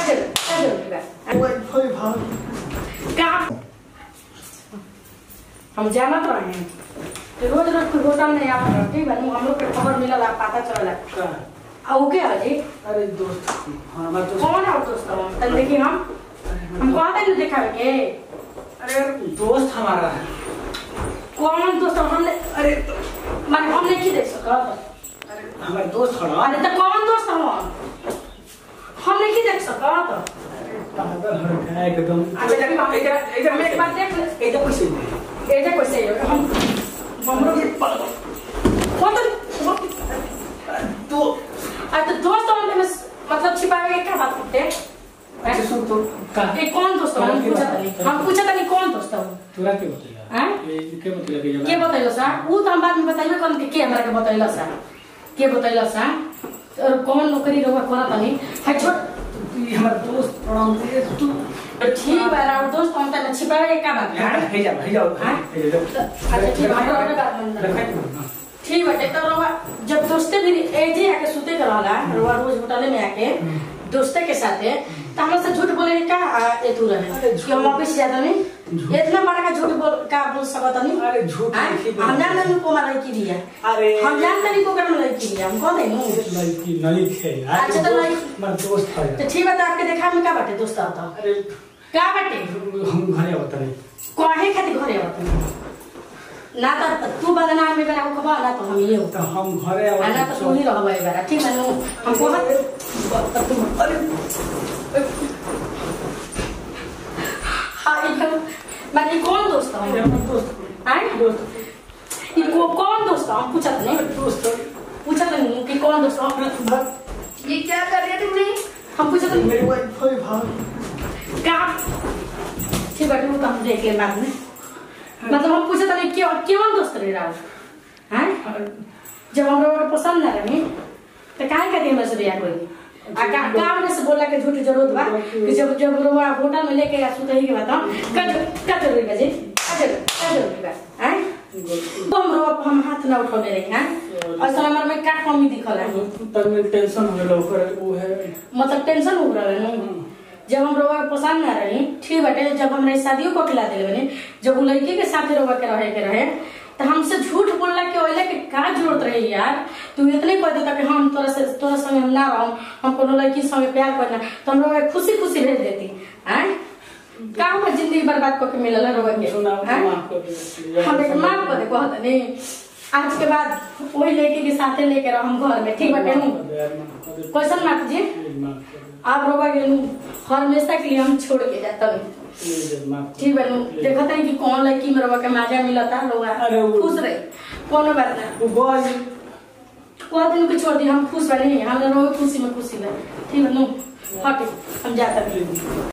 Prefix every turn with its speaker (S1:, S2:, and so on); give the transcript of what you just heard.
S1: हम जानत रहे हैं रोज रोज कोई होटल में आप ठीक है हम लोग के खबर मिलल पता चलल आओ के जी।
S2: अरे दोस्त हमारा दोस्त
S1: कौन है दोस्त हम देखिए हम कहते नहीं देखा के।
S2: अरे दोस्त हमारा है।
S1: कौन दोस्त हमने अरे माने हमने की देख सकत
S2: अरे हमारा दोस्त खड़ा।
S1: अरे तो कौन दोस्त हम हमने की देख सकत
S2: पागल हो गया एकदम।
S1: अच्छा इधर हम एक बात देख ले
S2: इधर कैसे
S1: हम हमरो ये
S2: तो
S1: तो दोस्त हमने मतलब छिपावे के क्या बात करते हैं?
S2: अच्छा सुन तो
S1: ये कौन दोस्त है हम पूछा था नहीं कौन दोस्त है
S2: तोरा के बतैया
S1: हैं
S2: ये के बतैया
S1: के बतैलो सा वो तो हम बाद में बताइबे कौन के हमरा के बतैलो सा के बतैलो सा और कौन नौकरी रहुआ करत नहीं है छोड़
S2: ये हमारा दोस्त प्रणाम दे तू
S1: ठीक है और दोस्त हम तो छिपावे के क्या बात है?
S2: हे जाओ
S1: अच्छा ठीक है हमारे बात मन ठीक है तो रहुआ जब दोस्ते भी एजे आके सुते के रहला रहुआ रोज होटल में आके दोस्ते के साथ तो हम से झूठ बोले का एतु रहे कि हम ऑफिस जाता नहीं इतना बड़ा का झूठ बोल का बोल सकत नहीं।
S2: अरे झूठ नहीं
S1: हम जान नहीं को मारे की दिया।
S2: अरे
S1: हम जान नहीं को करम नहीं की दिया हम कह दे नहीं
S2: लड़की नहीं है यार।
S1: अच्छा तो नहीं
S2: मेरा दोस्त है
S1: तो ठीक है तो आपके देखा में का बाटे दोस्त आता
S2: अरे
S1: का बाटे
S2: हम घरे आवत नहीं
S1: काहे खातिर घरे आवत नहीं ना तो तू बदनाम में बेरा को ना तो हम ये हो
S2: तो हम घरे आवत
S1: ना तो तू ही रहबे बेरा ठीक है हम को
S2: अरे
S1: हां माने कौन दोस्त है
S2: मेरा दोस्त
S1: हैं
S2: दोस्त
S1: इनको कौन दोस्त हम पूछा नहीं
S2: दोस्त
S1: पूछा नहीं कि कौन दोस्त है ये क्या कर रहे थे तुमने हम पूछा तो
S2: मेरे वाइफ भाई
S1: का ठीक है तो हम देख ले बाद में मतलब हम पूछा था कि कौन दोस्त रहे रहा हैं जब हम लोग पसंद ना रही तो काहे का दिन में से बिया कोई आ काम में से बोला के झूठ जरूरत बा कि जब रोवा होटल में लेके आ सुतही के बाद कट जरूरी बजे कट जरूरी बा हैं तुम रोवा हम हाथ ना उठाने रही हैं और समर में का कमी दिखला
S2: तब में टेंशन हो गया ओकर वो है
S1: मतलब टेंशन हो रहा है ना जब हम रोवा पसंद ना रही ठीक बाटे जब हमने शादियों को खिला दिले बने जब वो लड़की के साथ रोवा के रहे तो हमसे झूठ बोलला के ओइला के का जरूरत रही यार तू इतने कह देता कि हम तोरा संग हम ना रहूं हम कोनो लड़की संग प्यार करना तो हम रोवा खुशी खुशी भेज देती हैं का हमर जिंदगी बर्बाद करके मिलल रोवा के हम एक माफ कर दे कहत नहीं आज के बाद वही लड़की के साथे लेके रह हम घर में ठीक बाटे हूं क्वेश्चन माफ जी आप रोवा के हमेशा के लिए हम छोड़ के जाता ठीक है देखा था कि कौन लड़की में रोवा के मजा मिलता रोवा खुश रहे कोनो बात ना को दिन को छोड़ दी हम खुश बने हम रोवा खुशी में खुशी रहे ठीक है नो हटे हम जाता